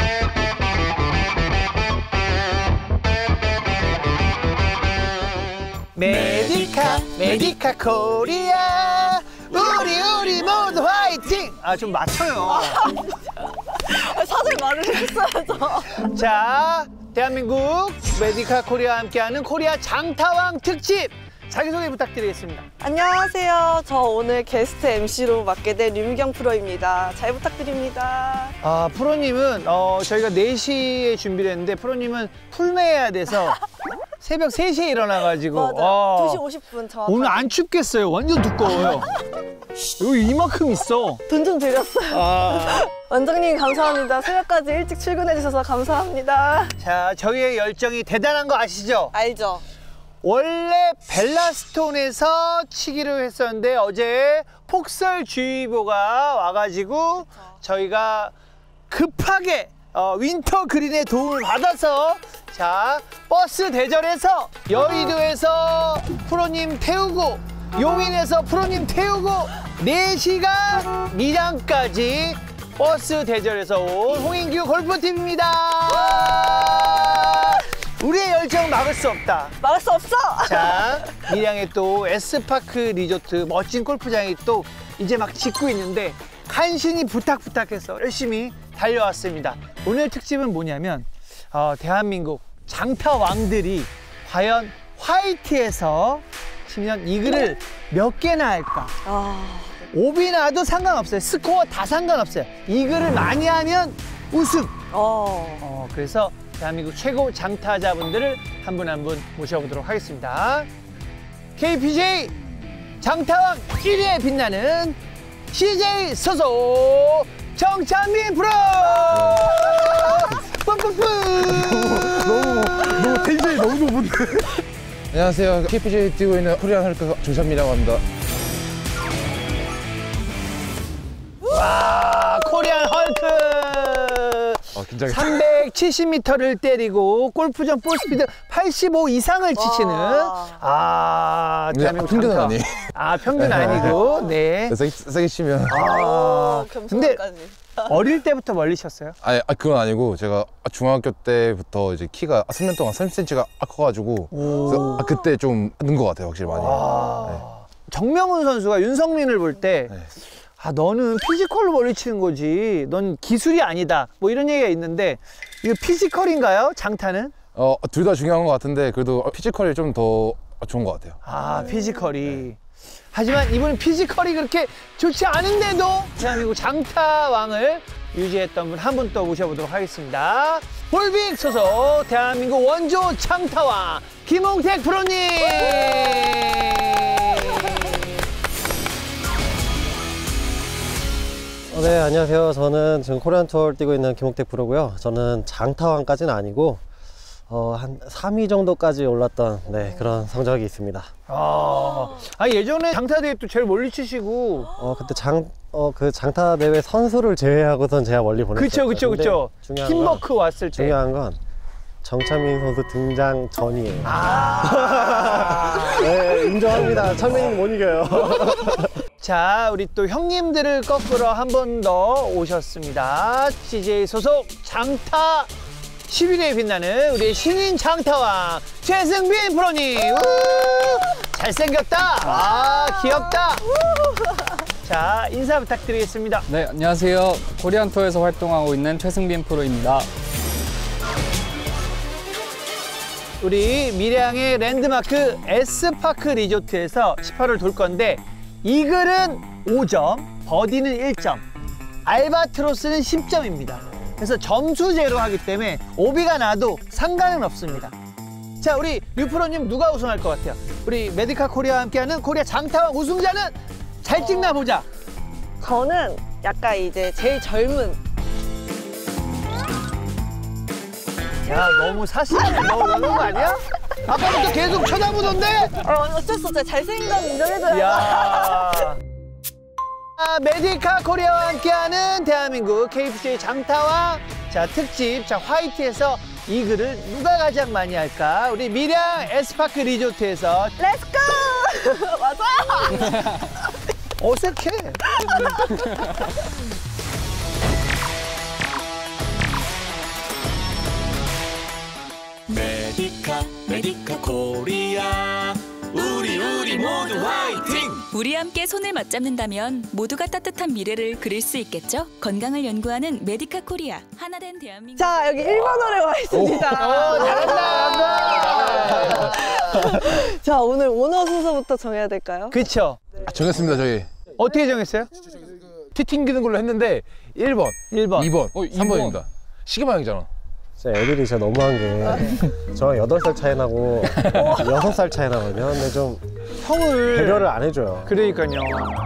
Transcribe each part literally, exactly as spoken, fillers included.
메디카 메디카 코리아 우리 우리 모두 화이팅! 아 좀 맞춰요. 사실 말을 했어야죠. 자, 대한민국 메디카 코리아와 함께하는 코리아 장타왕 특집 자기소개 부탁드리겠습니다. 안녕하세요. 저 오늘 게스트 엠씨로 맡게 된 류미경 프로입니다. 잘 부탁드립니다. 아, 프로님은 어, 저희가 네 시에 준비를 했는데 프로님은 풀매해야 돼서 새벽 세 시에 일어나가지고 맞아요. 어, 두 시 오십 분 정확하게. 오늘 안 춥겠어요. 완전 두꺼워요. 여기 이만큼 있어. 돈 좀 드렸어요. 아. 원장님 감사합니다. 새벽까지 일찍 출근해 주셔서 감사합니다. 자, 저희의 열정이 대단한 거 아시죠? 알죠? 원래 벨라스톤에서 치기로 했었는데 어제 폭설주의보가 와가지고 그쵸. 저희가 급하게 어, 윈터 그린의 도움을 받아서 자 버스 대절해서 여의도에서 프로님 태우고 용인에서 프로님 태우고 네 시간 밀양까지 버스 대절해서 온 홍인규 골프팀입니다. 우리의 열정 막을 수 없다. 막을 수 없어. 자, 밀양에 또 S파크 리조트 멋진 골프장이 또 이제 막 짓고 있는데 간신히 부탁 부탁해서 열심히 달려왔습니다. 오늘 특집은 뭐냐면 어, 대한민국 장타 왕들이 과연 화이트에서 치면 이글을 몇 개나 할까? 아... 오비 나도 상관없어요. 스코어 다 상관없어요. 이글을 많이 하면 우승. 어... 어, 그래서 대한민국 최고 장타자분들을 한 분 한 분 모셔보도록 하겠습니다. 케이피지에이 장타왕 일 위에 빛나는 씨제이 소속 정찬민 프로! 뿜뿜뿜! 너무, 너무 텐션이 너무 높은데? 안녕하세요. 케이피지에이 뛰고 있는 코리안 헐크 정찬민이라고 합니다. 와, 코리안 헐크! 아, 긴장했다. 삼백칠십 미터를 때리고 골프전 볼스피드 팔십오 이상을 치시는 아, 대한민국 평균은 장타. 아니에요. 아, 평균 아니고, 네. 세게, 세게 치면. 아, 근데 겸손까지. 어릴 때부터 멀리 쳤어요? 아니, 아, 그건 아니고 제가 중학교 때부터 이제 키가 삼 년 동안 삼십 센티미터가 커가지고 그래서 아, 그때 좀 는 것 같아요, 확실히 많이. 네. 정명훈 선수가 윤성민을 볼 때 네. 아, 너는 피지컬로 멀리 치는 거지. 넌 기술이 아니다. 뭐 이런 얘기가 있는데 이거 피지컬인가요? 장타는? 어, 둘 다 중요한 것 같은데 그래도 피지컬이 좀 더 좋은 것 같아요. 아, 피지컬이. 네. 하지만 이분은 피지컬이 그렇게 좋지 않은데도 대한민국 장타왕을 유지했던 분 한 분 또 모셔보도록 하겠습니다. 볼빅 소속 대한민국 원조 장타왕 김홍택 프로님. 어, 네, 안녕하세요. 저는 지금 코리안 투어를 뛰고 있는 김홍택 프로고요. 저는 장타왕까지는 아니고 어, 한 삼 위 정도까지 올랐던 네, 그런 성적이 있습니다. 아, 아 예전에 장타 대회 또 제일 멀리 치시고. 어, 그때 장, 어, 그 장타 대회 선수를 제외하고선 제가 멀리 보냈어요. 그쵸, 그쵸, 그쵸. 팀워크 왔을 때. 중요한 건 정찬민 선수 등장 전이에요. 아. 네, 인정합니다. 찬민이는 못 이겨요. 자, 우리 또 형님들을 거꾸로 한 번 더 오셨습니다. 씨제이 소속 장타 십 위에 빛나는 우리의 신인 장타왕 최승빈 프로님. 우! 잘생겼다. 아, 귀엽다. 자, 인사 부탁드리겠습니다. 네, 안녕하세요. 코리안 투어에서 활동하고 있는 최승빈 프로입니다. 우리 밀양의 랜드마크 S파크 리조트에서 십팔 홀 돌 건데 이글은 오 점, 버디는 일 점, 알바트로스는 십 점입니다. 그래서 점수제로 하기 때문에 오비가 나도 상관은 없습니다. 자, 우리 류프로님 누가 우승할 것 같아요? 우리 메디카 코리아와 함께하는 코리아 장타왕 우승자는 잘 찍나 보자. 저는 약간 이제 제일 젊은. 야, 너무 사실이 너무 거 아니야? 아까부터 계속 쳐다보던데? 어, 어쩔 수 없어요. 잘생긴 건 인정해줘요. 야. 아, 메디카 코리아와 함께하는 대한민국 케이피지에이 장타왕 자 특집 자 화이트에서 이글을 누가 가장 많이 할까? 우리 밀양 S파크 리조트에서 렛츠고! 맞아! 어색해. 메디카 코리아 우리 우리 모두 화이팅! 우리 함께 손을 맞잡는다면 모두가 따뜻한 미래를 그릴 수 있겠죠? 건강을 연구하는 메디카 코리아 하나된 대한민국. 자, 여기 일 번 홀에 와 있습니다. 오, 잘한다. 자, 오늘 오너 순서부터 정해야 될까요? 그쵸. 아, 정했습니다 저희. 어떻게 정했어요? 티 튕기는 걸로 했는데 일 번, 일 번. 이 번, 어, 이 삼 번입니다. 시계 방향이잖아. 진짜 애들이 진짜 너무한 게 저랑 여덟 살 차이 나고 여섯 살 차이 나거든요. 근데 좀 형을. 배려를 안 해줘요. 그러니까요.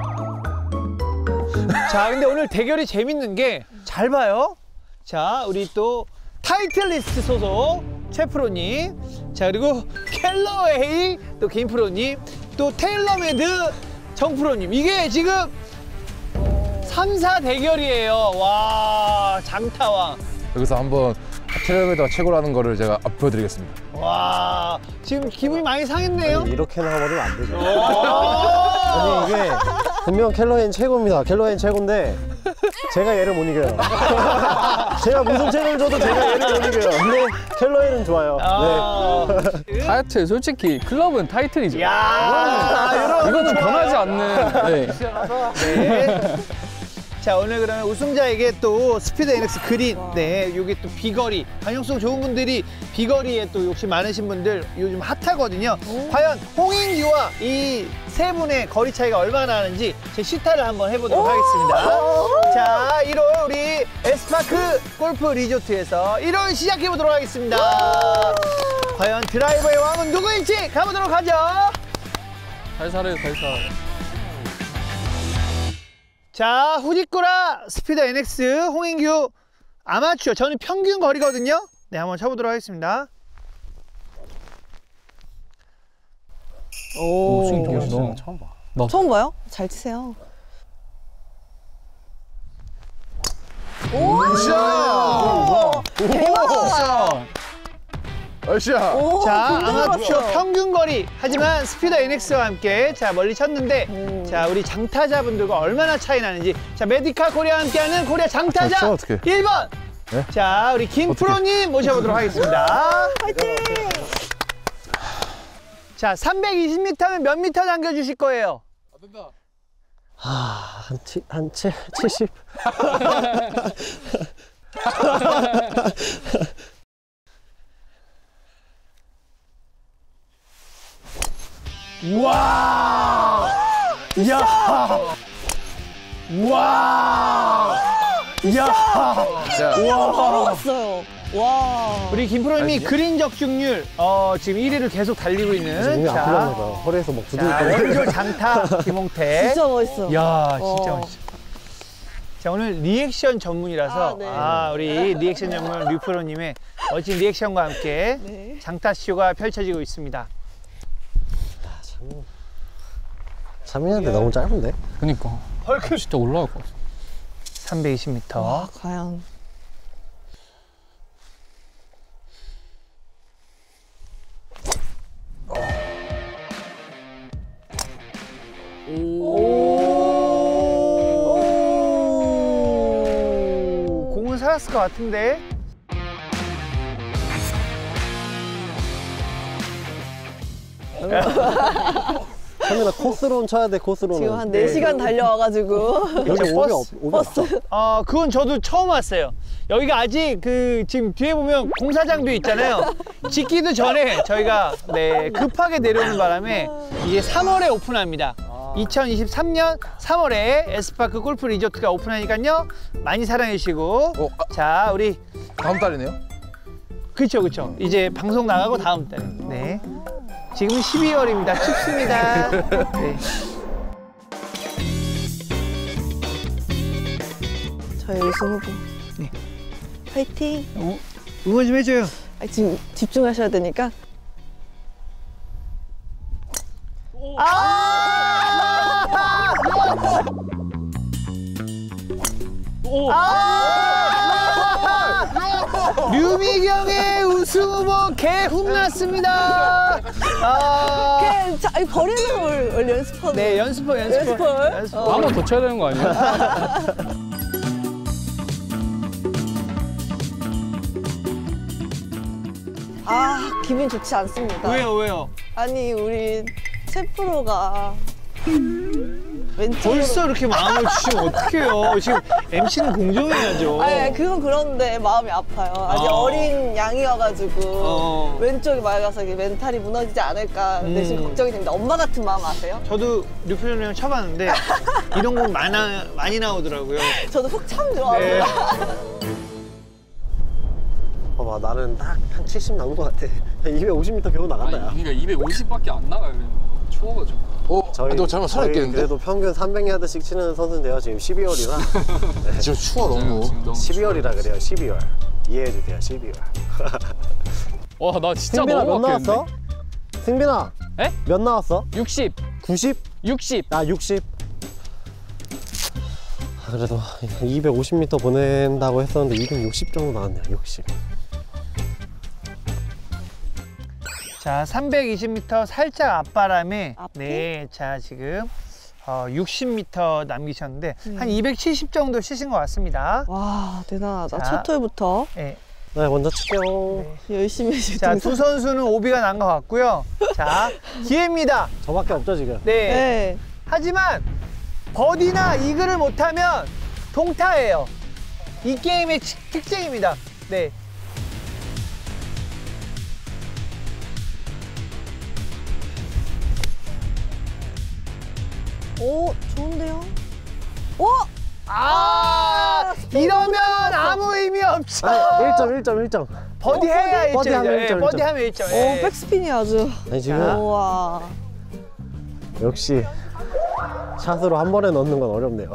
자, 근데 오늘 대결이 재밌는 게 잘 봐요. 자, 우리 또 타이틀리스트 소속 최 프로님, 자 그리고 켈러웨이 또 김 프로님, 또 테일러메드 정 프로님. 이게 지금 삼 사 대결이에요. 와, 장타왕. 여기서 한번 텔레비가 최고라는 거를 제가 보여드리겠습니다. 와, 지금 기분이 많이 상했네요. 아니, 이렇게 나와버리면 안 되죠. 와. 아니 이게 분명 켈러엔 최고입니다. 켈러엔 최고인데 제가 얘를 못 이겨요. 제가 무슨 책을 줘도 제가 얘를 못 이겨요. 근데 켈러엔은 좋아요. 아. 타이틀 솔직히 클럽은 타이틀이죠. 야, 이거는 변하지 않는. 네. 네. 자, 오늘 그러면 우승자에게 또 스피드 엔엑스 그린, 네, 여기 또 비거리, 반영성 좋은 분들이 비거리에 또 욕심 많으신 분들 요즘 핫하거든요. 과연 홍인규와 이 세 분의 거리 차이가 얼마나 나는지 제 시타를 한번 해보도록 하겠습니다. 자, 일 월 우리 에스파크 골프 리조트에서 일 월 시작해보도록 하겠습니다. 과연 드라이버의 왕은 누구일지 가보도록 하죠. 살살해요, 살살. 자, 후디꾸라 스피드 엔엑스 홍인규 아마추어. 저는 평균 거리거든요. 네, 한번 쳐보도록 하겠습니다. 오, 스윙 좋으시다. 처음 봐. 처음 봐요? 잘 치세요. 오! 으쌰! 대박! 으쌰! 오, 자, 부드러웠어. 아마추어 평균 거리. 하지만 스피드 엔엑스와 함께 자 멀리 쳤는데 음. 자, 우리 장타자분들과 얼마나 차이 나는지. 자, 메디카 코리아와 함께하는 코리아 장타자 저 어떡해. 일 번. 네? 자, 우리 김 어떡해. 프로님 모셔보도록 하겠습니다. 화이팅! 자, 삼백이십 미터면 몇 미터 남겨주실 거예요? 아, 한, 치, 한 칠, 칠십. 우와! 이야! 우와! 이야! 자, 바로 갔어요. 와. 우리 김 프로님이 그린 적중률 어, 지금 일 위를 계속 달리고 있는 지금이 안 자, 풀렸나 봐요. 허리에서 막 자, 두들겨. 원조 장타 김홍태. 진짜 멋있어. 이야, 진짜 어. 멋있어. 자, 오늘 리액션 전문이라서 아, 네. 아, 우리 리액션 전문 류 프로님의 멋진 리액션과 함께 네. 장타쇼가 펼쳐지고 있습니다. 잠이는데 너무 짧은데? 그니까. 헐크. 진짜 올라갈 것 같아. 삼백이십 미터. 와, 과연. 오. 공은 살았을 것 같은데. 카메라 코스론 쳐야 돼, 코스론은. 지금 한 네 시간 달려와가지고. 여기 이제 오비 버스, 없, 오비 버스. 없어. 아, 그건 저도 처음 왔어요. 여기가 아직 그 지금 뒤에 보면 공사장도 있잖아요. 짓기도 전에 저희가 네, 급하게 내려오는 바람에 이제 삼월에 오픈합니다. 이천이십삼 년 삼월에 에스파크 골프 리조트가 오픈하니까요. 많이 사랑해 주시고. 어, 아. 자, 우리 다음 달이네요? 그쵸, 그쵸. 이제 방송 나가고 다음 달. 네. 지금은 십이월입니다. 춥습니다. 네. 저희 우승 후보. 네. 화이팅! 어, 응원 좀 해줘요. 아, 지금 집중하셔야 되니까. 류미경의 우승 후보 개 혼났습니다. 아, 걔, 자, 이 버리는 걸 원래 연습하고. 네, 연습을 연습을 연습을? 연습을. 어. 한 번 더 쳐야 되는 거 아니야? 아, 기분 좋지 않습니다. 왜요, 왜요? 아니, 우리 최 프로가 왼쪽으로. 벌써 이렇게 마음을 주시면 어떡해요. 지금 엠씨는 공정해야죠. 아니, 그건 그런데 마음이 아파요. 아직 어. 어린 양이어가지고 어. 왼쪽이 맑아서 이게 멘탈이 무너지지 않을까 근데 지금 음. 걱정이 됩니다. 엄마 같은 마음 아세요? 저도 류표전이랑 쳐봤는데 이런 건 많아, 많이 나오더라고요. 저도 훅 참 좋아합니다. 네. 봐봐, 나는 딱 한 칠십 남은 것 같아. 한 이백오십 미터 겨우 나간다, 야. 그러니까 이백오십밖에 안 나가요. 추워가지고. 어? 저희, 아, 너 잘못 저희 살아있겠는데? 그래도 평균 삼백 야드씩 치는 선수인데요. 지금 십이월이라. 지금 추워 너무. 지금 너무 십이월이라 그래요, 십이월. 이해해주세요, 십이월. 와, 나 진짜 승빈아, 몇 너무 나왔어? 아꼈는데. 승빈아, 에? 몇 나왔어? 육십, 구십? 육십. 아, 육십. 아, 그래도 이백오십 미터 보낸다고 했었는데 이백육십 정도 나왔네요, 육십. 자, 삼백이십 미터 살짝 앞바람에 앞에? 네, 자 지금 어, 육십 미터 남기셨는데 음. 한 이백칠십 정도 치신 것 같습니다. 와, 대단하다. 자. 첫 홀부터 네. 네, 먼저 칠게요. 열심히 자, 집중해서. 두 선수는 오비가 난 것 같고요. 자, 기회입니다. 저밖에 없죠, 지금? 네. 네. 하지만 버디나 이글을 못하면 동타예요. 이 게임의 치- 특징입니다. 네. 오, 좋은데요? 오! 아, 이러면 아무 의미 없죠. 아, 일 점, 일 점, 일 점. 버디 해야 일 버디 점이죠. 하면 예, 일 점, 버디 일 점. 하면 일 점. 오, 예. 백스핀이 아주. 아니, 지금 우와. 역시 샷으로 한 번에 넣는 건 어렵네요.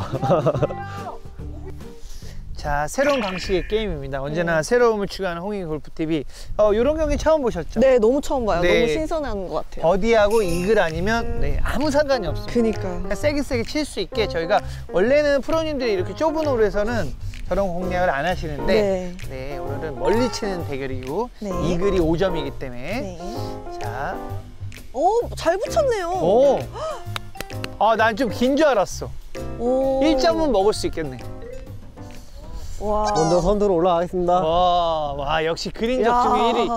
자, 새로운 방식의 게임입니다. 언제나 새로움을 추구하는 홍익 골프티비. 어, 이런 경기 처음 보셨죠? 네, 너무 처음 봐요. 네. 너무 신선한 것 같아요. 버디하고 이글 아니면 네, 아무 상관이 없습니다. 그니까요. 그러니까 세게 세게 칠 수 있게 저희가 원래는 프로님들이 이렇게 좁은 홀에서는 저런 공략을 안 하시는데 네. 네, 오늘은 멀리 치는 대결이고 네. 이글이 오 점이기 때문에 네. 자, 오, 잘 붙였네요. 오, 아, 난 좀 긴 줄 알았어. 오. 일 점은 먹을 수 있겠네. 와. 먼저 선두로 올라가겠습니다. 와, 와 역시 그린 적중에 일 위.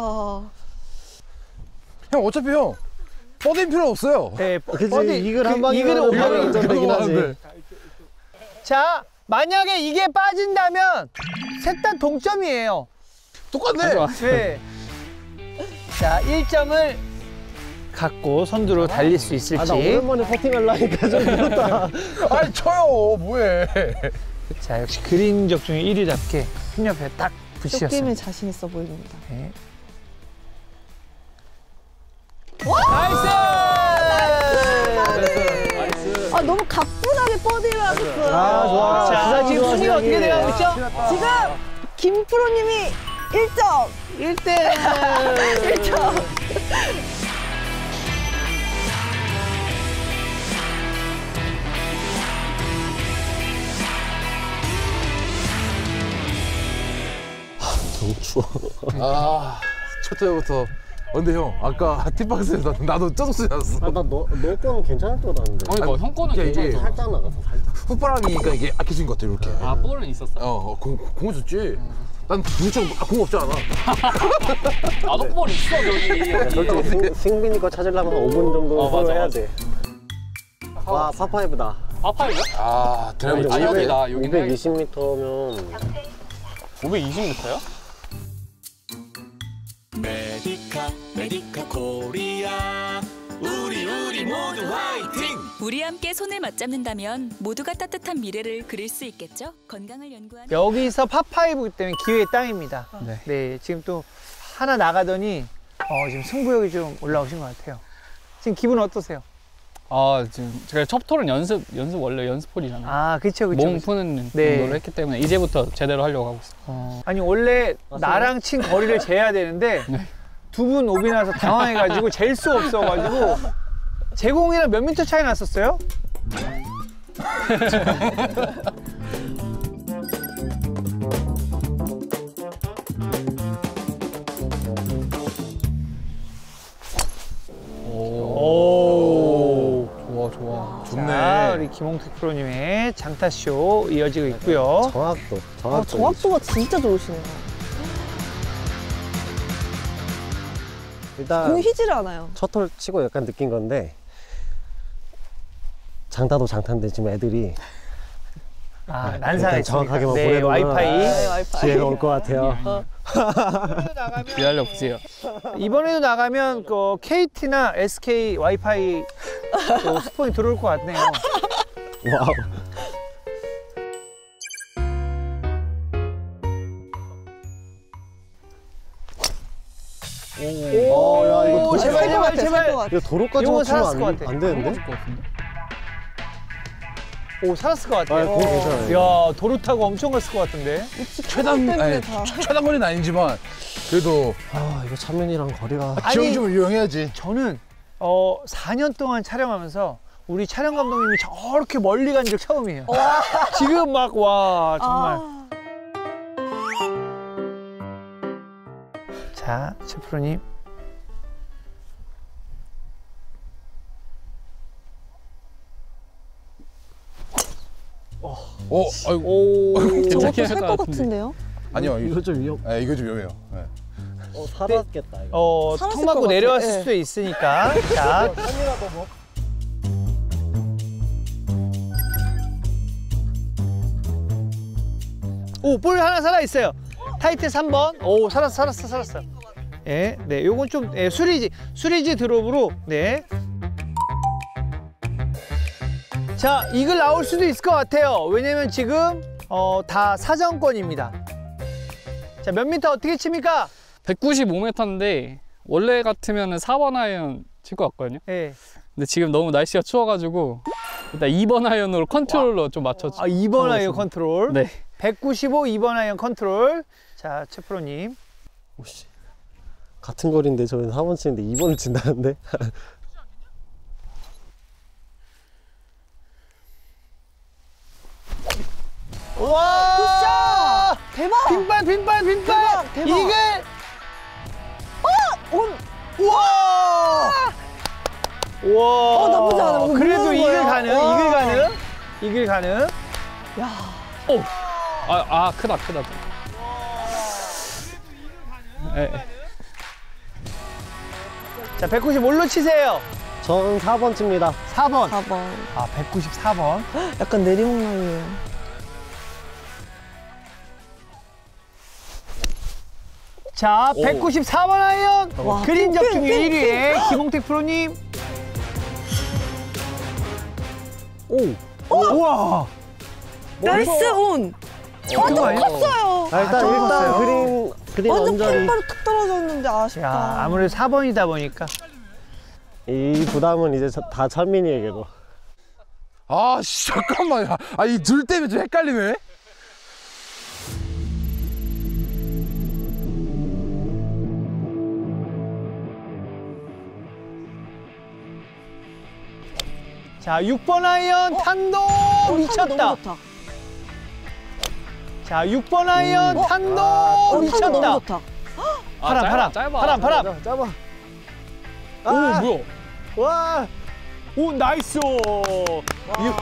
형 어차피 형 뻗을 필요 없어요. 네, 그치, 버디, 이글 한 그 방이면 이글은 오 이글은 점이죠. 되긴 하지. 자, 만약에 이게 빠진다면 셋 다 동점이에요. 똑같네. 네. 자, 일 점을 갖고 선두로 달릴 수 있을지. 아, 나 오랜만에 퍼팅하려니까 좀 그렇다. 아니 쳐요 뭐해. 자, 역시 그린 적중에 일 위답게 핀 옆에 딱 쇼게임에 붙이셨습니다. 자신 있어 보입니다. 네. 나이스! 아, 너무 가뿐하게 버디를 하셨어요. 아, 좋아. 자, 시작이 지금 좋아, 순위가 어떻게 시작이. 돼가고 있죠? 지금 김 프로님이 일 점. 일 대 일 점. 너무 추워. 아, 첫 회부터. 근데 형 아까 티박스에서 나도 쩌독소리 났어. 아, 나 너, 너 거는 괜찮을 것 같은데. 그러니까 형 거는 이게- 이게 괜찮아. 살짝 나가서 살짝. 훅바람이니까 이게 악해진 것 같아 이렇게. 아, 볼은 있었어? 어, 어 공, 공을 줬지. 난 무척 아, 공 없지 않아. 나도 볼 있어, 저기. 절대 승, 승빈이 거 찾으려면 한 오 분 정도 어, 맞아, 해야 맞아. 돼. 와, 파파이브다. 파파이브야? 아, 드라이브 아, 치 여기다, 여기는 이백이십 미터면 오백이십 미터야? 메디카 메디카 코리아 우리 우리 모두 화이팅. 우리 함께 손을 맞잡는다면 모두가 따뜻한 미래를 그릴 수 있겠죠? 건강을 연구하는 여기서 파파이브기 때문에 기회의 땅입니다. 네. 네, 지금 또 하나 나가더니 어, 지금 승부욕이 좀 올라오신 것 같아요. 지금 기분 어떠세요? 아, 지금 제가 첫 톨은 연습, 연습 원래 연습 홀이잖아요. 아, 그쵸, 그쵸. 몸 그쵸. 푸는 네. 정도를 했기 때문에 이제부터 제대로 하려고 하고 있어요. 어, 아니 원래 나랑 친 거리를 재야 되는데 네. 두 분 오비 나서 당황해가지고 잴 수 없어가지고 제공이랑 몇 미터 차이 났었어요? 오. 좋아, 좋아. 자, 좋네. 우리 김홍택 프로님의 장타쇼 이어지고 있고요. 정확도. 아, 정확도. 정확도가 진짜 좋으시네요. 일단 공이 휘지를 않아요. 첫 홀 치고 약간 느낀 건데 장타도 장타인데 지금 애들이 아, 난사가 일단 있으니까. 정확하게만 네, 보내놓으면 와이파이. 네, 와이파이. 기회가 올 것 같아요. 어. 기다려 보세요. 이번에도 나가면 그 케이티나 에스케이 와이파이 또 스폰이 들어올 것 같네요. 와우. 오, 야, 이거 오, 도로- 제발, 살것 같아, 제발, 살것 제발. 같아. 이거 도로까지만 이건 치면 살았을 것 안, 같아. 안 되는데? 것 같은데? 오, 살았을 것 아, 같아요. 공 괜찮아요. 야, 도로 타고 엄청 갔을 것 같은데. 최단 때문에 아니, 다. 최단 거리는 아니지만 그래도 아, 이거 차면이랑 거리가. 아, 기억이 좀 유용해야지. 저는 어, 사 년 동안 촬영하면서 우리 촬영 감독님이 저렇게 멀리 간 적 처음이에요. 지금 막, 와, 정말. 아, 자, 최프로님. 어, 아이고. 오, 괜찮긴 저것도 할 살 것 것 같은데. 같은데요? 아니요, 이거, 이거 좀 위험. 네, 이거 좀 위험해요. 네. 어, 살았겠다, 이거. 어, 살았을 턱 맞고 것 같아. 내려왔을 예. 수도 있으니까. 자, 산이라도 뭐. 오, 볼 하나 살아있어요. 타이틀 삼 번. 오, 살았어, 살았어, 살았어. 예, 네, 요건 좀, 예, 수리지, 수리지 드롭으로, 네. 자, 이글 나올 수도 있을 것 같아요. 왜냐면 지금, 어, 다 사정권입니다. 자, 몇 미터 어떻게 칩니까? 백구십오 미터인데 원래 같으면 사 번 아이언 칠 것 같거든요. 예. 근데 지금 너무 날씨가 추워가지고 일단 이 번 아이언으로 컨트롤러 좀 맞춰. 아, 이 번 아이언 컨트롤. 네. 백구십오, 이 번 아이언 컨트롤. 자, 최프로님. 오씨. 같은 거리인데 저는 사 번 치는데 이 번을 친다는데? 와! 대박! 빈발, 빈발, 빈발! 대박, 대박. 이글! 어, 온! 우와! 우와! 어, 나쁘지 않아. 이거 그래도 모르는 이글 거예요. 가능, 와. 이글 가능, 이글 가능. 야, 아, 아 크다 크다. 예. 자, 백구십오로 치세요. 전 사 번 칩니다. 사 번. 사 번. 아, 백구십사 번. 약간 내리막날이에요. 자, 백구십사 번 아이언. 와, 그린 핑, 적중률 핑, 일 위에 김홍택 프로님. 오! 우와! 나이스 온! 어, 거 아니야? 컸어요. 아, 일단, 좀 일단 컸어요. 그린, 그린 완전 언저리. 펜바로 툭 떨어졌는데 아쉽다. 야, 아무래도 사 번이다 보니까. 이 부담은 이제 저- 다 철민이에게도. 아, 씨, 잠깐만. 아, 이 둘 때문에 좀 헷갈리네. 자, 육 번 아이언 탄도 어, 미쳤다. 너무 좋다. 자, 육 번 아이언 어? 탄도 어, 미쳤다. 탄도 너무 좋다. 아, 바람, 짧아, 바람, 짧아. 바람, 바람. 잡아. 오 뭐야? 와! 오, 나이스. 와.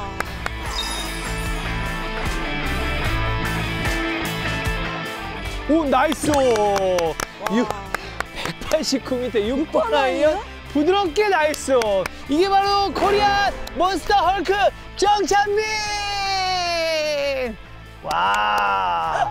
오, 나이스. 육- 백팔십구 미터 육 번 아이언 부드럽게 나이스. 이게 바로 코리안 몬스터 헐크 정찬민. 와.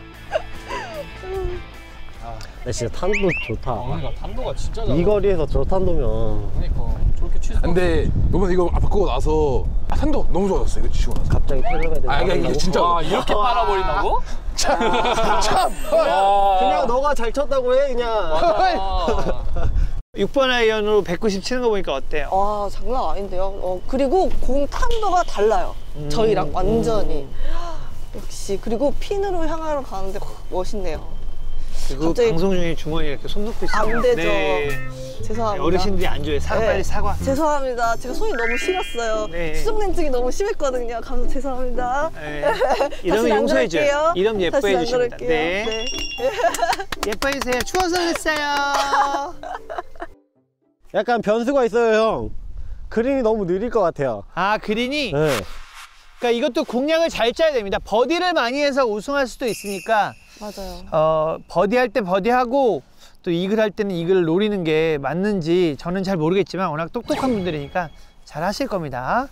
나 진짜 탄도 좋다. 그러니까 탄도가 진짜 잘. 이 거리에서 저 탄도면 그러니까 저렇게 취소. 근데 이번에 이거 바꾸고 나서 아, 탄도 너무 좋아졌어. 이거 치고 나서. 갑자기 텔레베드. 아, 이게, 이게 진짜. 와 이렇게 빨아버린다고? 참. 와. 그냥 너가 잘 쳤다고 해, 그냥. 아. 육 번 아이언으로 백구십 치는 거 보니까 어때요? 와, 장난 아닌데요. 어, 그리고 공 탄도가 달라요. 저희랑 완전히. 역시. 그리고 핀으로 향하러 가는데 멋있네요. 그리고 갑자기- 방송 중에 주머니에 이렇게 손 넣고 있어요. 안 되죠. 네. 죄송합니다. 어르신들이 안 줘요. 사과, 네. 빨리 사과. 죄송합니다. 제가 손이 너무 시렸어요. 네. 수족냉증이 너무 심했거든요. 감사 죄송합니다. 네. 다시 이러면 안 용서해줘요. 그럴게요. 이러면 예뻐해 다시 안 주십니다. 그럴게요. 네. 네. 예뻐해주세요. 추워서 그랬어요. 약간 변수가 있어요, 형. 그린이 너무 느릴 것 같아요. 아, 그린이? 네. 그러니까 이것도 공략을 잘 짜야 됩니다. 버디를 많이 해서 우승할 수도 있으니까 맞아요. 어, 버디할 때 버디하고 또 이글 할 때는 이글을 노리는 게 맞는지 저는 잘 모르겠지만 워낙 똑똑한 분들이니까 잘 하실 겁니다.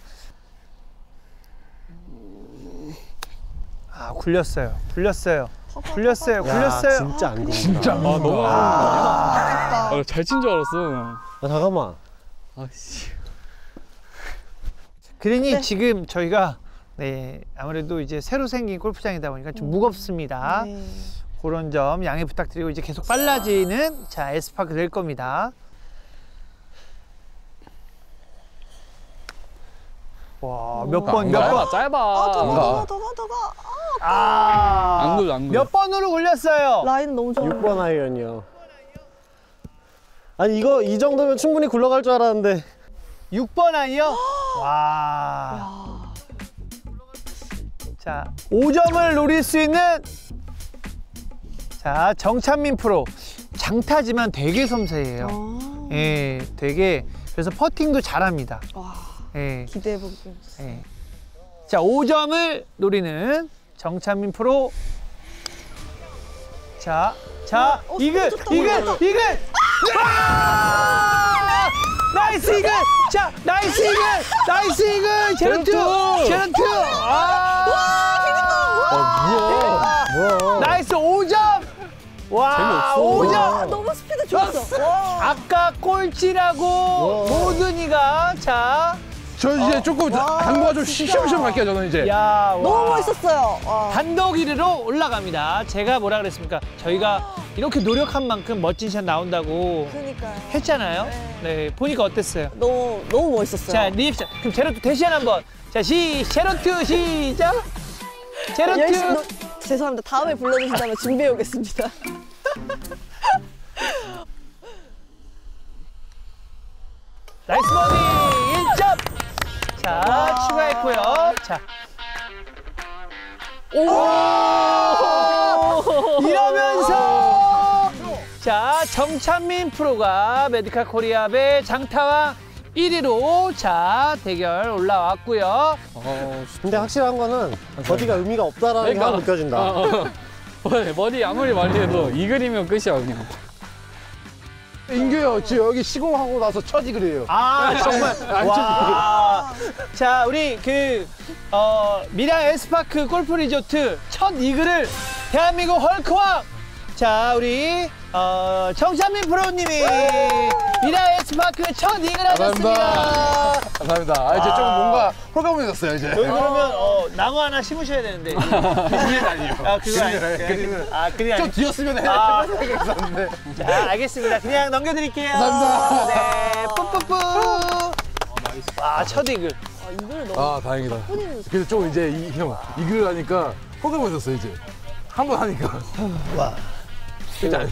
아, 굴렸어요. 굴렸어요. 굴렸어요. 굴렸어요. 야, 진짜 안 굴린다. 진짜 아 너무 아, 아, 잘 친 줄 알았어. 아, 잠깐만. 아씨. 그러니 네. 지금 저희가 네, 아무래도 이제 새로 생긴 골프장이다 보니까 좀 무겁습니다. 네. 그런 점 양해 부탁드리고 이제 계속 빨라지는 자 S파크 될 겁니다. 와, 몇 번, 몇 번? 짧아 짧아. 아, 더 가, 뭔가. 더 가, 더 가, 더 가. 아, 안 굴려, 안 굴려. 몇 번으로 굴렸어요? 라인 너무 좋아. 육 번 아이언이요. 아니 이거 이 정도면 충분히 굴러갈 줄 알았는데. 육 번 아니요? 와. 야. 자, 오 점을 노릴 수 있는 자, 정찬민 프로. 장타지만 되게 섬세해요. 아. 예, 되게 그래서 퍼팅도 잘합니다. 와, 예. 기대해 볼게요. 예. 자, 오 점을 노리는 정찬민 프로. 자, 자, 어, 이글, 좋다, 이글, 좋다. 이글. 아! 나이스 이글. 자, 나이스 이글. 나이스 이글. 제로투. 제로투. 아! 뭐야? 나이스 오 점. 와, 오 점. 아, 너무 스피드 좋았어. 와. 아까 꼴찌라고 모든 이가 자, 저 이제 조금 당구가 좀 시험시험 갈게요 저는 이제. 야, 와. 너무 멋있었어요. 와. 단독 일 위로 올라갑니다. 제가 뭐라 그랬습니까? 저희가 이렇게 노력한 만큼 멋진 샷 나온다고 그러니까요. 했잖아요. 네, 보니까 어땠어요? 너무 너무 멋있었어요. 자, 리액션. 그럼 제로투 대시 한번. 자, 시 제로투 시작. 제로투. 열심히 노- 죄송합니다. 다음에 불러주신다면 준비해 오겠습니다. 나이스 버디 일 점. 자, 추가했고요. 자. 오! 이러면서 자, 정찬민 프로가 메디카 코리아배 장타왕 일 위로 자, 대결 올라왔고요. 어, 근데 확실한 거는 버디가 의미가 없다라는 게 그러니까. 하나 느껴진다. 어, 어. 머리, 머리 아무리 많이 해도 이 그림이면 끝이야 그냥. 인규요, 저 여기 시공하고 나서 첫 이글이에요. 아, 정말. 안 와. 자, 우리 그, 어, 미랑 에스파크 골프 리조트 첫 이글을 대한민국 헐크왕. 자, 우리, 어, 정찬민 프로님이 미랑 에스파크 첫 이글 하셨습니다. 감사합니다. 아, 이제 좀 뭔가 홀가분해졌어요 이제. 여기 그러면, 어, 나무 하나 심으셔야 되는데. 그림은 아니에요. 아, 그거 아니에요. 그림은 아, 그게 좀 아니에요. 뒤였으면 해. 아. 생각했었는데. 자, 알겠습니다. 그냥 넘겨드릴게요. 감사합니다. 네, 뿌뿌뿌. 와, 첫 이글. 아, 이걸 너무 아, 다행이다. 뿌리는 그래서 좀 이제 이 형 이글 하니까 홀가분해졌어요 이제. 한 번 하니까. 와. 진짜.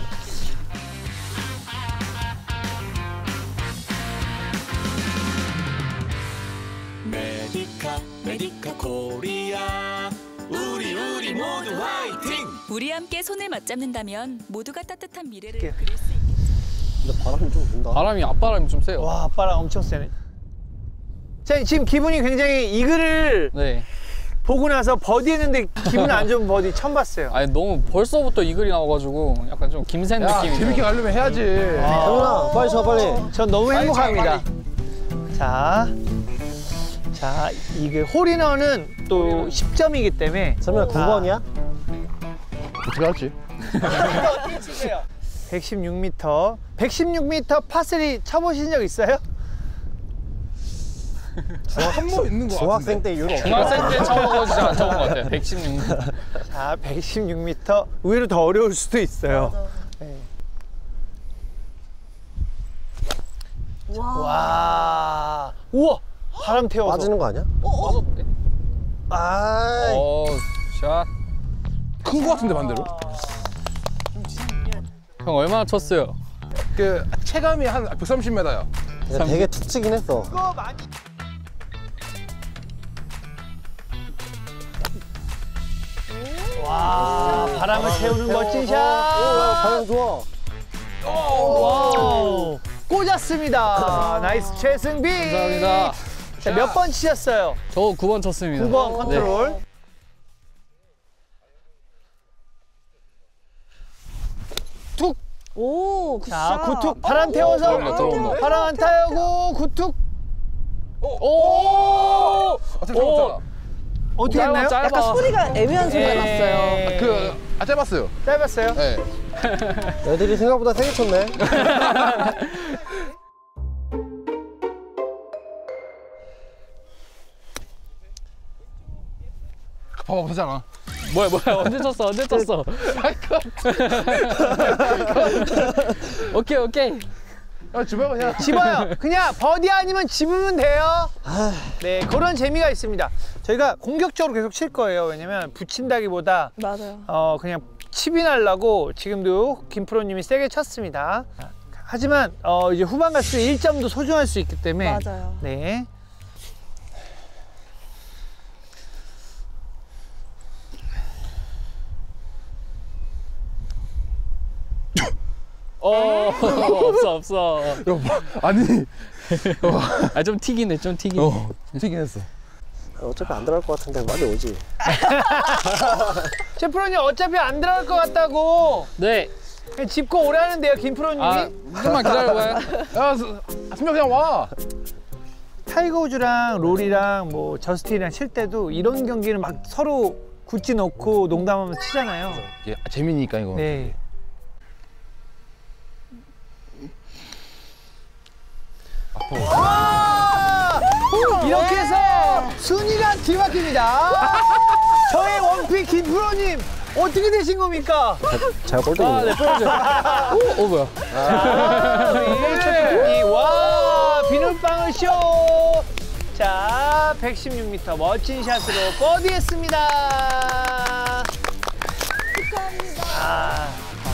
메디카 메디카 코리아 우리 우리 모두 화이팅. 우리 함께 손을 맞잡는다면 모두가 따뜻한 미래를 이렇게. 그릴 수 있겠죠. 근데 바람이 좀 분다. 바람이 앞바람이 좀 세요. 와, 아빠랑 엄청 세네. 자, 지금 기분이 굉장히 이글을 네. 보고 나서 버디 했는데 기분 안 좋은 버디 처음 봤어요. 아니 너무 벌써부터 이 글이 나와가지고 약간 좀 김센 야, 느낌이. 재밌게 가려면 해야지. 정훈아, 빨리 쳐, 빨리. 전 너무 행복합니다. 자, 자, 이게 홀인원은 또 십 점이기 때문에 정훈아, 구 번이야? 어떻게 할지? 어떻게 치세요? 백십육 미터. 백십육 미터 파쓰리 쳐보신 적 있어요? 한번 있는 거 중학생 때 이후로 없어. 중학생 때 쳐보고 진짜 안 쳐본 것 같아요. 백십육. 자, 백십육 미터. 의외로 더 어려울 수도 있어요. 네. 와. 와, 우와, 바람 태워서. 빠지는 거 아니야? 맞았는데? 아, 어, 샷. 큰거 같은데 반대로? 형 얼마나 쳤어요? 그 체감이 한 백삼십 미터야. 근데 되게 툭 치긴 했어. 이거 많이. 와, 바람을 태우는 멋진 샷. 오, 바람 좋아. 와우, 꽂았습니다. 나이스 최승빈. 감사합니다. 자, 몇 번 치셨어요? 저 구 번 쳤습니다. 구 번 컨트롤. 툭. 오, 굿샷. 자, 구툭 바람 태워서 들어온다, 들어온다. 바람 안 타고 구툭. 오! 어떻게 잡았잖아. 어떻게 짧아, 했나요? 짧아. 약간 소리가 애매한 소리가 났어요. 예. 그, 아, 짧았어요. 짧았어요? 네. 애들이 생각보다 세게 쳤네. 봐봐, 보잖아. 뭐야 뭐야 언제 쳤어 언제 쳤어. 오케이 오케이. 아, 집에 그냥. 집어요. 그냥 버디 아니면 집으면 돼요. 네, 그런 재미가 있습니다. 저희가 공격적으로 계속 칠 거예요. 왜냐면 붙인다기보다 맞아요. 어 그냥 칩이 날라고 지금도 김프로님이 세게 쳤습니다. 하지만 어 이제 후반 갈수록 일 점도 소중할 수 있기 때문에 맞아요. 네. 어 없어 없어. 야, 뭐, 아니. 아 좀 튀기네 좀 튀기네. 어, 튀긴 했어. 어차피 안 들어갈 것 같은데 많이 오지. 최프로님 어차피 안 들어갈 것 같다고 네. 그냥 짚고 오라는데요, 김프로님이. 아 좀만 기다려봐요. 야, 수- 아, 승명 그냥 와. 타이거 우즈랑 롤이랑 뭐 저스틴이랑 칠 때도 이런 경기는 막 서로 굳지 놓고 농담하면서 치잖아요. 예, 재미니까 이거. 네. 와! 이렇게 해서 순위가 뒤바뀝니다. 저의 원픽 김프로님 어떻게 되신 겁니까? 제가 꼴등이네. 아네 보여줘. 오, 오 뭐야. 자, 우리 최프로님 와 비눗방울 쇼. 자, 백십육 미터 멋진 샷으로 버디했습니다. 축하합니다. 아.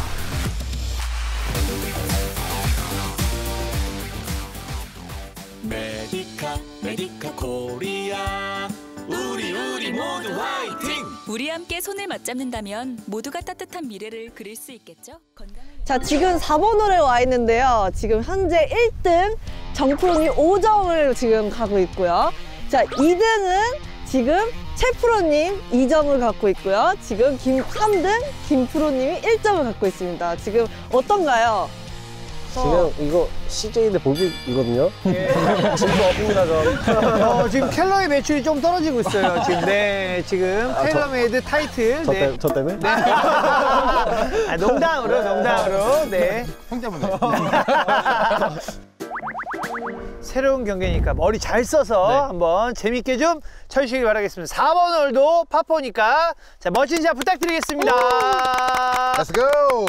메디카 메디카 코리아 우리 우리 모두 화이팅. 우리 함께 손을 맞잡는다면 모두가 따뜻한 미래를 그릴 수 있겠죠? 건강을 자, 지금 사 번 홀에 와 있는데요. 지금 현재 일 등 정프로님 오 점을 지금 가고 있고요. 자, 이 등은 지금 최프로님 이 점을 갖고 있고요. 지금 김, 삼 등 김프로님이 일 점을 갖고 있습니다. 지금 어떤가요? 지금 이거 씨제이인데 보기이거든요. 예. 질거 없습니다, 저. 어, 지금 캘러리 매출이 좀 떨어지고 있어요. 지금 네, 지금 아, 저- 테일러메이드 타이틀. 저, 네. 때, 저 때문에? 아, 농담으로, 농담으로. 네. 형 때문에. 새로운 경기니까 머리 잘 써서 네. 한번 재밌게 좀 쳐주시길 바라겠습니다. 사 번 홀도 파포니까 자, 멋진 샷 부탁드리겠습니다. Let's go.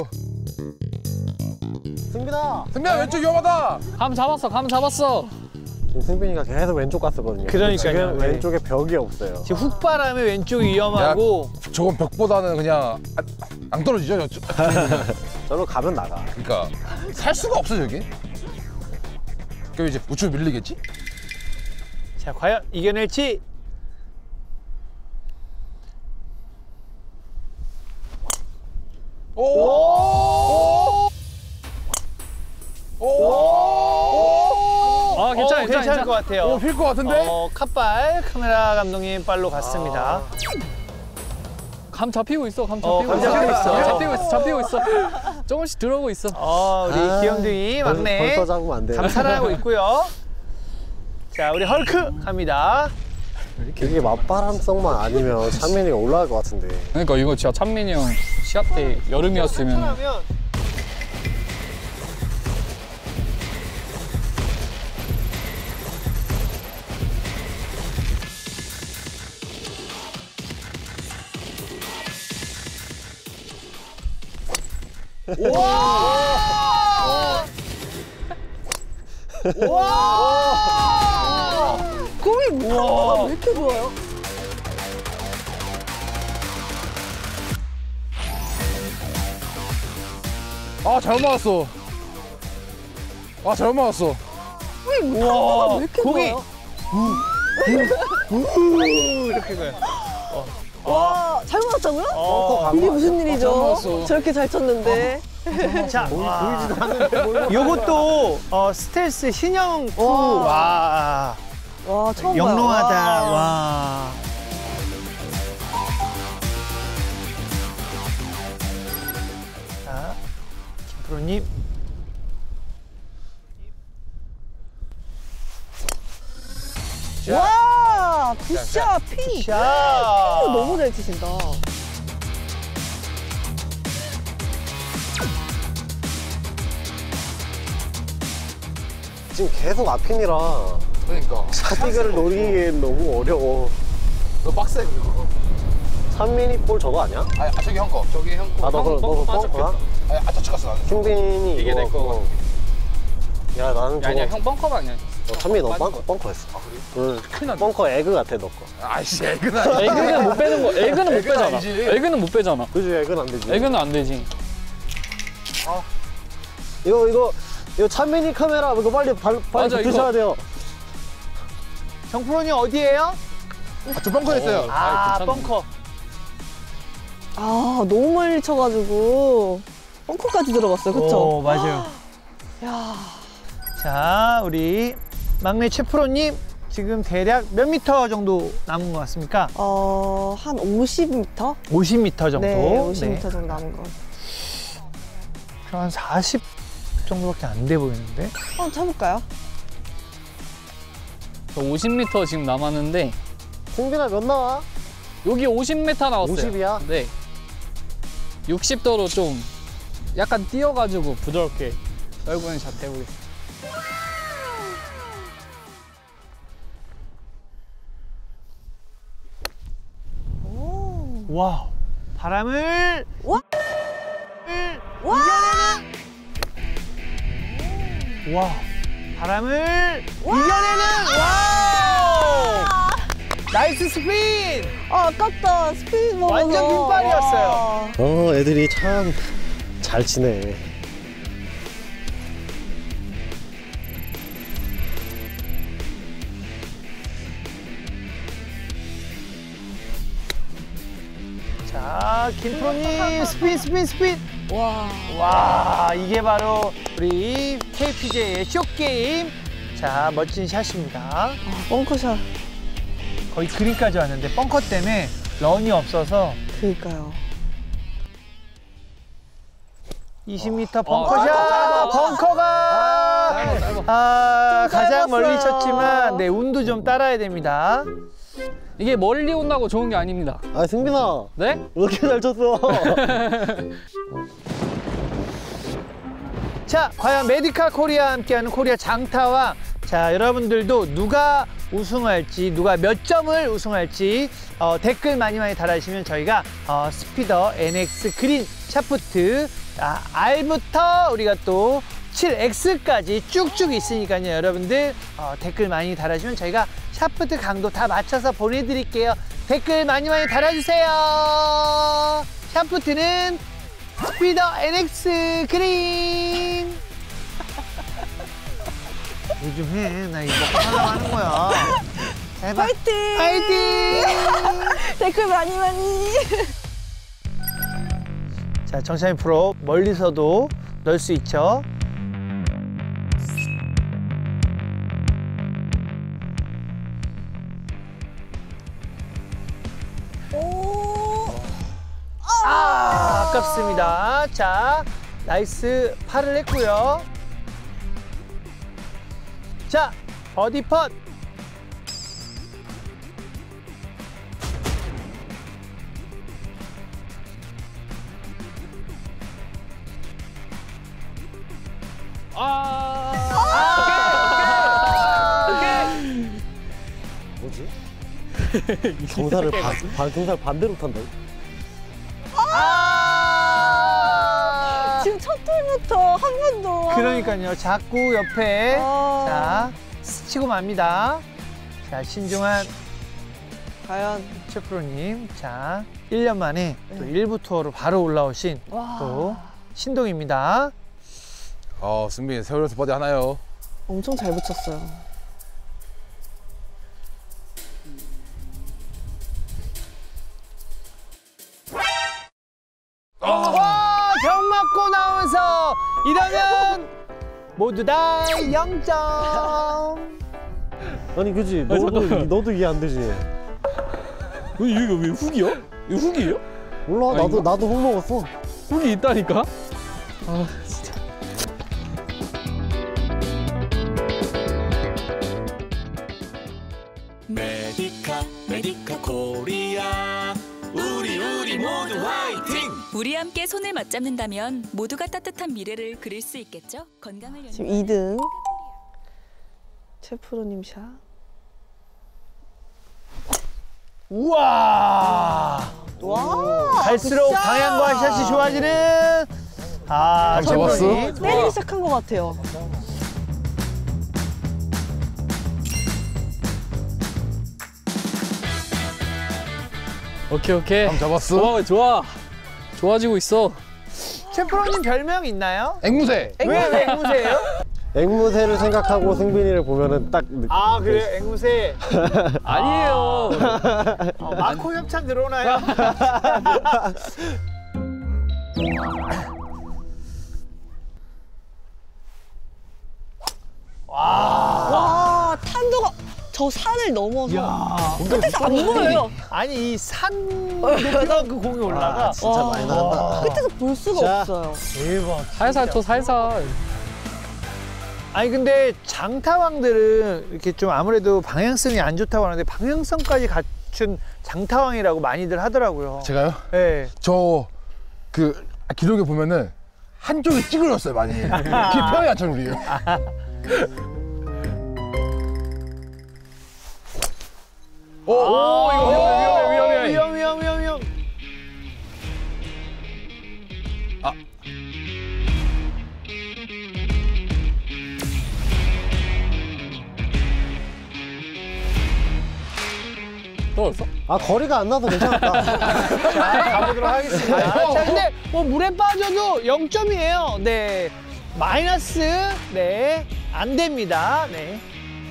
승빈아! 승명 왼쪽 위험하다. 감 잡았어 감 잡았어. 지금 승빈이가 계속 왼쪽 갔었거든요. 그러니까요. 지금 네. 왼쪽에 벽이 없어요. 지금 훅바람에 왼쪽이 위험하고 저건 벽보다는 그냥 안, 안 떨어지죠, 저쪽. 저로 가면 나가. 그러니까 살 수가 없어 저기. 그럼 이제 우측 밀리겠지? 자, 과연 이겨낼지. 오! 오! 오! 아 괜찮아 어, 괜찮아 괜찮을 괜찮아. 것 같아요. 오, 필 것 같은데? 어, 컵발 카메라 감독님 발로 갔습니다. 감 잡히고 있어 감 어, 잡히고 감 있어. 잡히고 있어. 잡히고 있어 잡히고 있어. 조금씩 들어오고 있어. 어, 우리 아, 기영둥이 벌- 막내 벌써 잡으면 안 돼요. 감탄하고 있고요. 자, 우리 헐크 갑니다. 이게 맞바람성만 아니면 찬민이가 올라갈 것 같은데. 그러니까 이거 진짜 찬민이 형 시합 때 여름이었으면 그러면 와! 와! 공이 뭐야? 왜 이렇게 좋아요? 아, 잘 맞았어. 아, 잘 맞았어. 공이 뭐야? 왜 이렇게 공이 좋아요? 이렇게 가요. 와, 잘 맞았다고요? 어, 이게 무슨 일이죠? 맞았어. 저렇게 잘 쳤는데. 자, 와. 요것도 어, 스텔스 신형 투. 와. 와, 처음 봐요. 영롱하다. 와. 와. 자, 프로님. 와, 굿샷, 피. 샷. 너무 잘 치신다. 지금 계속 앞핀이라 그러니까. 샷비거를 노리기엔 너무 어려워. 너 빡세 그거. 삼 미니 볼 저거 아니야? 아니 아, 저기 형 거. 저기 형 거. 아, 너 그럼 너 뻥커야? 아니 아 저쪽 갔어 나는. 킹빈이 이게 이거 내 거고. 야, 나는 야, 저거. 아니야 형 벙커가 아니야. 어, 삼민이 너 뻥커, 뻥커했어. 아 그래? 응. 뻥커 에그 같아, 너 거. 아이씨 애그나. 에그는 못 빼는 거. 에그는 못 에그는 빼잖아. 아니지. 에그는 못 빼잖아. 그지, 에그는 안 되지. 에그는 안 되지. 이거, 이거, 이거 찬민이 카메라, 이거 빨리, 발, 빨리 맞아, 붙으셔야 이거. 돼요. 정프로님 어디에요? 아저 벙커 했어요. 아, 괜찮네. 벙커. 아, 너무 멀리 쳐가지고 벙커까지 들어갔어요. 그쵸? 오, 맞아요. 야, 자, 우리 막내 최 프로님 지금 대략 몇 미터 정도 남은 것 같습니까? 어, 한 오십 미터? 오십 미터 정도. 네, 오십 네. 미터 정도 남은 것 같아요. 그럼 한 사십 정도밖에 안 돼 보이는데? 한번 쳐볼까요? 오십 미터 지금 남았는데 킹빈아, 몇 나와? 여기 오십 미터 나왔어요. 오십이야? 네. 육십 도로 좀 약간 띄어가지고 부드럽게 넓은 샷 해보겠습니다. 와우. 바람을 와! 와! 이겨내는 와. 바람을 이겨내는 와우! 나이스 스핀! 아, 아깝다. 스피드 먹어서. 완전 빈발이었어요. 와. 어, 애들이 참 잘 치네. 자, 김프로님 스핀 스핀 스핀. 와. 와, 이게 바로 우리 케이피제이의 쇼게임. 자, 멋진 샷입니다. 아, 벙커샷. 거의 그린까지 왔는데 벙커 때문에 런이 없어서 그니까요. 이십 미터 아, 벙커샷! 짧아. 벙커가! 짧아, 짧아. 아, 좀 가장 짧았어요. 멀리 쳤지만 네, 운도 좀 따라야 됩니다. 이게 멀리 온다고 좋은 게 아닙니다. 아, 승빈아. 네? 왜 이렇게 잘 쳤어? 자, 과연 메디카 코리아와 함께하는 코리아 장타왕. 자, 여러분들도 누가 우승할지, 누가 몇 점을 우승할지 어, 댓글 많이 많이 달아주시면 저희가 어, 스피더 엔엑스 그린 샤프트 아, R부터 우리가 또 칠 엑스까지 쭉쭉 있으니까요. 여러분들 어, 댓글 많이 달아주시면 저희가 샤프트 강도 다 맞춰서 보내드릴게요. 댓글 많이 많이 달아주세요. 샤프트는 스피더 엔엑스 그린. 요즘 해. 나 이거 하려고 하는 거야. 해봐. 파이팅! 파이팅! 댓글 많이 많이. 자, 정찬희 프로 멀리서도 넣을 수 있죠. 오. 아, 아깝습니다. 자, 나이스 팔을 했고요. 자, 버디 펫. 뭐지? 경사를 반, 반, 경사를 반대로 탄다고? 아! 지금 첫 톨부터 한 번도. 그러니까요. 자꾸 옆에 아. 자 스치고 맙니다. 자, 신중한 과연. 최 프로님. 자, 일 년 만에 또 일부 투어로 바로 올라오신 와. 또 신동입니다. 어 승빈 세월에서 버디 하나요. 엄청 잘 붙였어요. 와, 병 맞고 나오면서 이러면 모두 다 영 점. 아니, 그지? 너도, 너도 이해 안 되지? 왜, 이거 왜 훅이야? 이거 훅이에요? 몰라, 나도, 아닌가? 나도 훅 먹었어. 훅이 있다니까? 아, 진짜. 우리 함께 손을 맞잡는다면 모두가 따뜻한 미래를 그릴 수 있겠죠? 건강을 지금 연구하는 이 등 최 프로님 샷. 우와. 와. 갈수록 굿샷. 방향과 샷이 좋아지는 아, 감 잡았어? 최프로님. 때리기 시작한 것 같아요. 오케이 오케이. 감 잡았어? 어 좋아. 좋아지고 있어. 최프로님 별명 있나요? 앵무새. 왜, 왜 앵무새예요? 앵무새를 생각하고 승빈이를 보면은 딱 느- 아, 그래요? 앵무새. 아니에요. 어, 마코 협찬 들어오나요? 와, 탄도가 저 산을 넘어서 야, 끝에서 안 보여요. 아니 이 산 높이가 그 공이 올라가. 아, 진짜 많이 나간다. 끝에서 볼 수가 자. 없어요. 대박. 살살 또 살살. 아니 근데 장타왕들은 이렇게 좀 아무래도 방향성이 안 좋다고 하는데 방향성까지 갖춘 장타왕이라고 많이들 하더라고요. 제가요? 네. 저 그 기록에 보면은 한쪽이 찌그러졌어요 많이. 그게 편하게 안 차는 우리예요. 오, 오 이거 위험해 위험해 위험해. 위험 위험 위험 위험. 떨어졌어? 아 거리가 안 나서 괜찮았다. 자, 가보도록 하겠습니다. 자, 근데 뭐 물에 빠져도 영 점이에요. 네. 마이너스, 네. 안 됩니다. 네.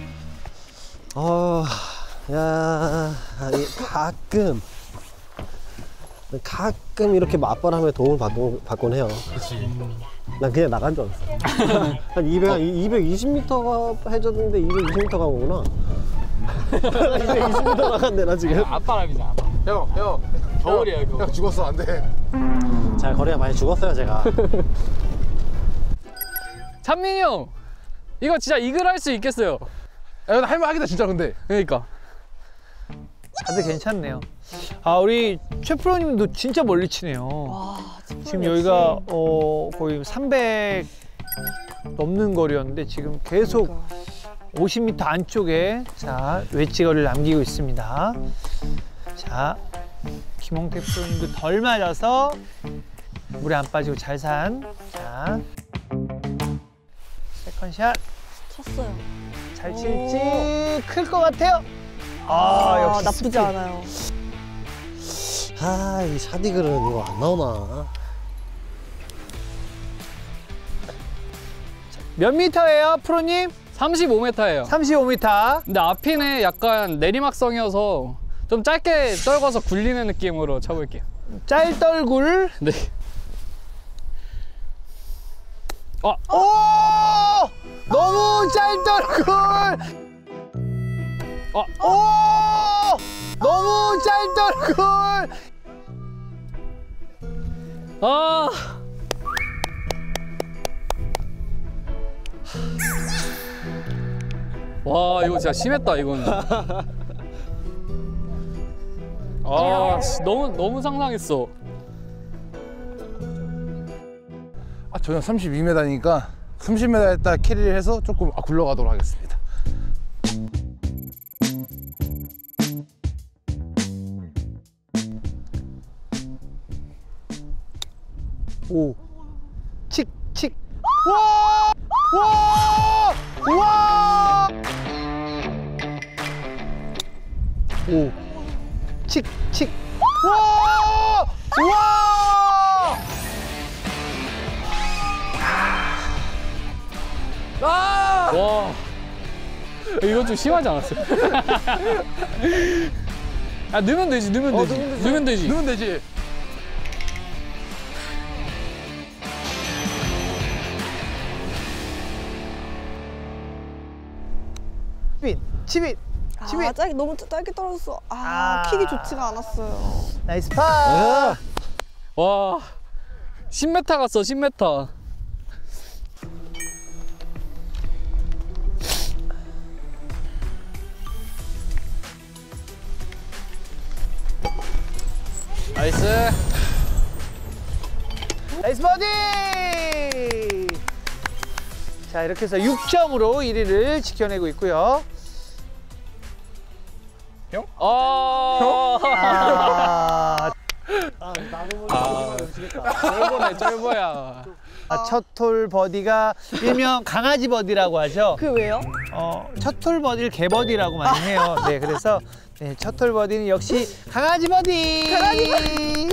어, 야, 이 가끔, 가끔 이렇게 맞바람에 도움을 받곤, 받곤 해요. 난 그냥 나간 줄 알았어. 한 이백, 이백이십 미터가 해줬는데 이백이십 미터 간 거구나. 이백이십 미터 나갔네, 나 지금. 앞바람이잖아. 형, 형. 겨울이야 겨울. 형 죽었어 안 돼. 자, 거리가 많이 죽었어요, 제가. 찬민이 형, 이거 진짜 이글 할 수 있겠어요. 야, 할만하겠다 진짜 근데. 그러니까. 다들 괜찮네요. 아, 우리 최 프로님도 진짜 멀리 치네요. 와, 지금 여기가 어, 거의 삼백 넘는 거리였는데 지금 계속 그러니까. 오십 미터 안쪽에 자 웨지거리를 남기고 있습니다. 자 김홍택 프로님도 덜 맞아서 물에 안 빠지고 잘 산. 자 세컨샷 쳤어요. 잘 칠지 클 것 같아요. 아, 아, 역시 나쁘지 스피드. 않아요. 아, 이 샤디글은 이거 안 나오나. 몇 미터예요, 프로님? 삼십오 미터예요. 삼십오 미터. 근데 앞핀에 약간 내리막성이어서 좀 짧게 떨궈서 굴리는 느낌으로 쳐볼게요. 짤떨굴. 네. 어, 오! 너무 짤떨굴. 어, 오! 너무 짤떨굴. 아. 와, 이거 진짜 심했다, 이건. 아, 씨, 너무 너무 상상했어. 아 저는 삼십이 미터니까 삼십 미터에 딱 캐리를 해서 조금 아, 굴러가도록 하겠습니다. 오. 칙, 칙. 와! 와! 와! 오. 칙, 칙. 와! 와! 와, 이거 좀 심하지 않았어요? 아, 넣으면 되지, 넣으면 어, 되지, 넣으면 되지. 넣으면 되지. 넣으면 되지. 치빗, 치빗, 치빗. 아, 짧게, 너무 짧게 떨어졌어. 아, 아. 킥이 좋지가 않았어요. 나이스 파. 와, 십 미터 갔어, 십 미터. 나이스. 나이스 버디! 자, 이렇게 해서 육 점으로 일 위를 지켜내고 있고요. 형? 어. 아, 아, 나무 아. 쫄보네, 쫄보야. 아, 첫 홀 버디가 일명 강아지 버디라고 하죠. 그 왜요? 어, 첫 홀 버디를 개버디라고 많이 해요. 네, 그래서 네, 첫 홀 버디는 역시 강아지 버디. 강아지 버디.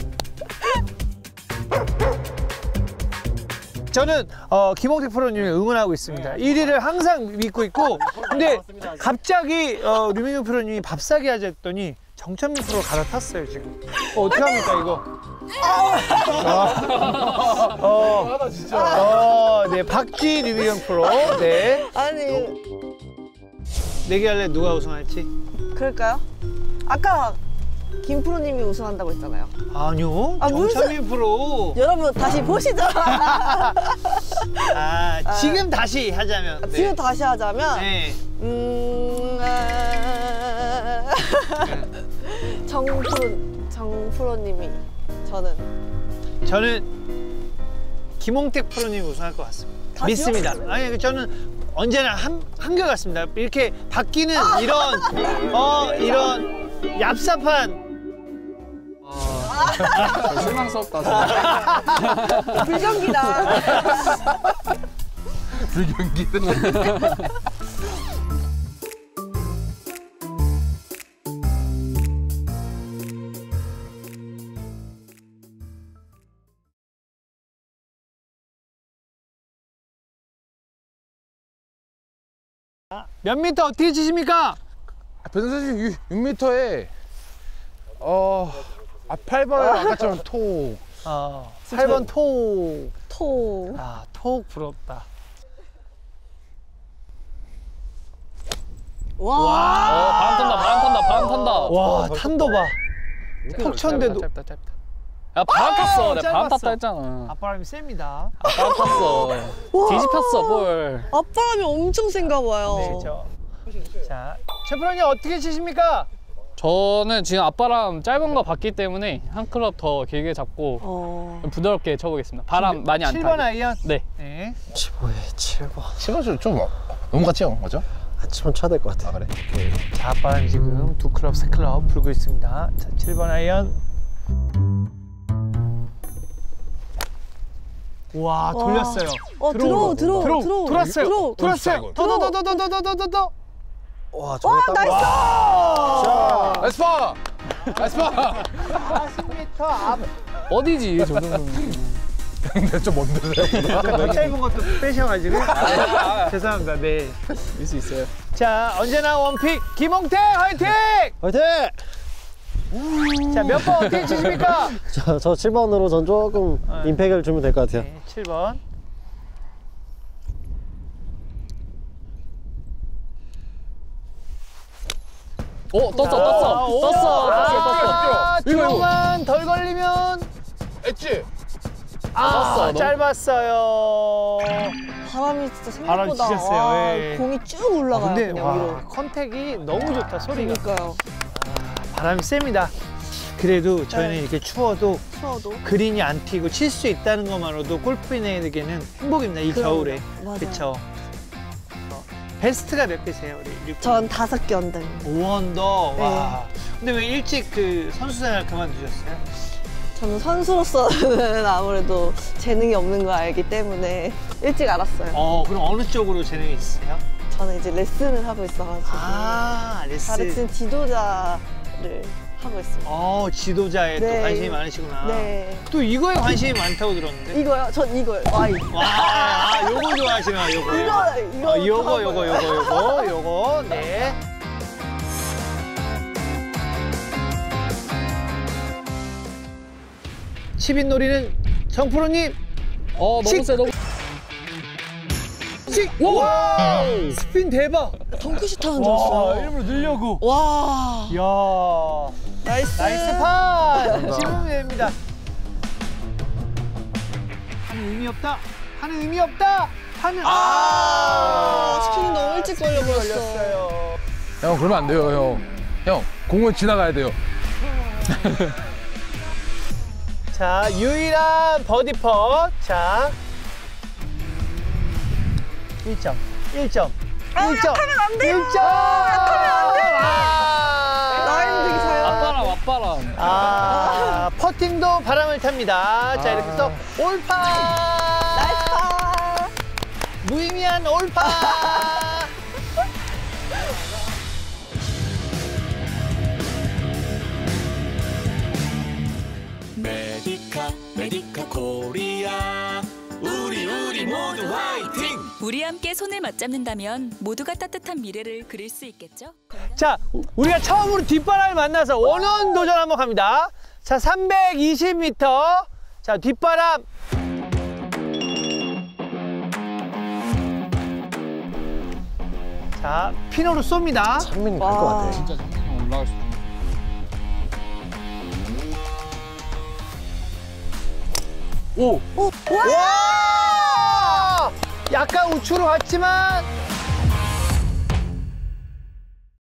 저는 어, 김홍택 프로님을 응원하고 있습니다. 일 위를 항상 믿고 있고, 근데 갑자기 어, 류민규 프로님이 밥사기 하자 했더니 정찬민 프로 갈아탔어요 지금. 어, 어떻게 합니까 이거? 어, 어, 네, 박쥐 류민경 프로. 네. 아니 내기 할래 누가 우승할지? 그럴까요? 아까 김 프로님이 우승한다고 했잖아요. 아니요, 아, 무슨- 정찬민 프로. 여러분 다시 보시죠. 아, 지금 다시 하자면. 네. 지금 다시 하자면 네. 음... 아... 정프로 정프로님이 저는 저는 김홍택 프로님 우승할 것 같습니다. 다시요? 믿습니다. 아니, 저는 언제나 한, 한결같습니다. 이렇게 바뀌는 이런, 어, 이런 얍삽한. 실망스럽다. 불경기다. 불경기는. 몇 미터 어떻게 치십니까? 변선수 육 미터에 어, 아, 팔 번 아까처럼 톡. 어, 팔 번 톡. 토. 아, 톡 부럽다. 와. 어, 바람 탄다, 바람 탄다, 바람 탄다. 와, 탄도 봐. 톡 쳤는데도. 짧다, 짧다. 야, 바람 탔어. 내가 바람 짧았어. 탔다 했잖아. 앞바람이 셉니다. 아, 바람 탔어. 뒤집혔어, 볼. 앞바람이 엄청 센가 봐요. 네, 그렇죠. 자, 최 프로님 어떻게 치십니까? 저는 지금 앞바람 짧은 거 봤기 때문에 한 클럽 더 길게 잡고 어. 좀 부드럽게 쳐보겠습니다. 바람 많이 안 타게. 칠 번 아이언? 네. 네. 칠번에 칠 번. 칠 번 좀 너무 같지 형, 맞죠? 아, 칠 번 쳐야 될 것 같아. 아 그래? 자, 앞바람이 지금 두 클럽, 세 클럽 불고 있습니다. 자, 칠 번 아이언. 와, 돌렸어요. 어, 들어오, 들어오, 들어오, 들어오. 돌았어요. 들어오. 돌았어요. 더, 더, 더, 더, 더, 더, 더, 더, 더, 더. 와, 저기 딱 나이스! 와. 나이스 파! 나이스 파! 사십 미터 앞. 어디지, 저 정도면. 근데 좀 먼데 생각보다. 더 짧은 것도 빼셔가지고. 죄송합니다. 네. 있을 수 있어요. 자, 언제나 원픽 김홍택 화이팅! 화이팅! 자, 몇 번 어떻게 치십니까? 저, 저 칠 번으로 전 조금 네. 임팩을 주면 될 것 같아요. 네, 칠 번. 오, 떴어, 떴어. 오. 떴어, 떴어, 아, 떴어. 이거, 이거. 조금만 덜 걸리면. 엣지! 아, 떴어, 너무- 짧았어요. 바람이 진짜 생각보다 바람이 치셨어요, 와, 예. 공이 쭉 올라가요. 근데 그냥 와, 위로. 컨택이 너무 좋다, 소리가. 그러니까요. 바람이 셉니다. 그래도 저희는 네. 이렇게 추워도 추워도. 그린이 안 튀고 칠 수 있다는 것만으로도 골프인에게는 행복입니다, 이 그럼요. 겨울에. 맞아요. 그쵸? 어, 베스트가 몇 개세요, 우리? 류프? 전 다섯 개 언더입니다. 오 언더. 네. 와. 근데 왜 일찍 그 선수 생활 그만두셨어요? 저는 선수로서는 아무래도 재능이 없는 거 알기 때문에 일찍 알았어요. 어, 그럼 어느 쪽으로 재능이 있으세요? 저는 이제 레슨을 하고 있어가지고 아, 레슨. 가르치는 지도자를 하고 있습니다. 어, 지도자에 또 네. 관심이 많으시구나. 네. 또 이거에 관심이 많다고 들었는데. 이거요? 전 이거요. 와이. 와, 아, 요거 좋아하시나, 요거. 이거, 이거. 어, 요거, 하고요. 요거, 요거, 요거, 요거. 네. 치빈놀이는 정프로님. 어, 너무 씩. 세, 너무. 씩! 와! 스핀 대박! 덩크슛 하는 줄 와, 알았어요. 일부러 늘려고. 와. 이야. 나이스. 나이스 파! 지금 됩니다. 하는 의미 없다. 하는 의미 없다. 하는 아, 스핀이 너무 일찍 걸려버렸어. 걸렸어요. 형 그러면 안 돼요 형. 형 공은 지나가야 돼요. 자, 유일한 버디 펫. 자. 일 점. 일 점. 일 점. 약하면 안 돼요. 일 점. 약하면 안 돼요. 아. 라인 되게 잘. 앞바람 앞바람. 아, 퍼팅도 바람을 탑니다. 자, 이렇게 해서 올파. 나이스 파. 무의미한 올파. 메디카 메디카 코리아 우리 우리 모두 화이팅. 우리 함께 손을 맞잡는다면 모두가 따뜻한 미래를 그릴 수 있겠죠? 자, 우리가 처음으로 뒷바람을 만나서 원원 도전 한번 갑니다. 자, 삼백이십 미터. 자, 뒷바람. 자, 피노로 쏩니다. 찬민이 갈 것 같아. 진짜 그냥 올라갈 수 있어. 오! 와! 약간 우측으로 갔지만